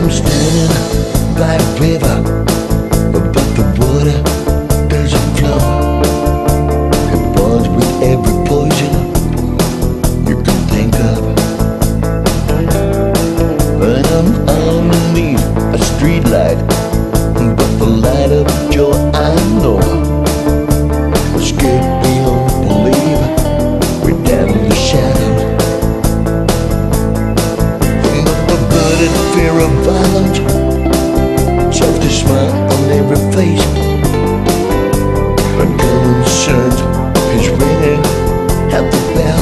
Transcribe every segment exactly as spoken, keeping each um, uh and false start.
I'm standing by a river, but the water doesn't flow. It burns with every poison you can think of. And I'm underneath a streetlight, but the light of your eye, know will skip beyond belief. We're down in the shadows. From the perverted fear of violence, soft smile on every face. A concern is ringing at the bell.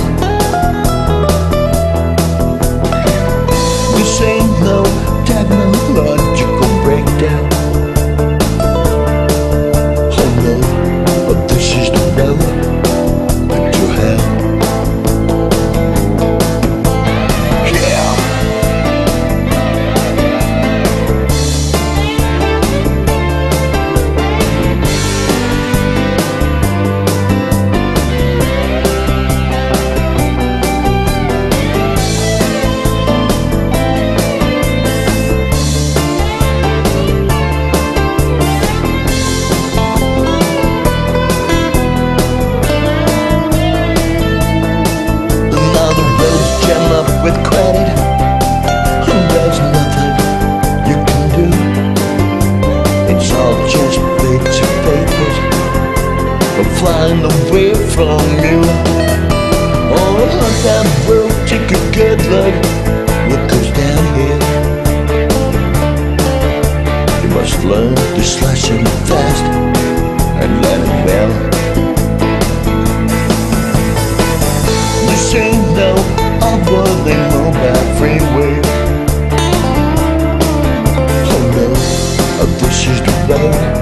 This ain't no technological breakdown. Oh no, but this is the road to hell. Yeah. With credit, and there's nothing you can do. It's all just bits of papers flying away from you. Oh, that world, take a good look what goes down here. You must learn to slash it fast and let it well. This ain't no off-worldly mobile freeway. Oh no, this is the road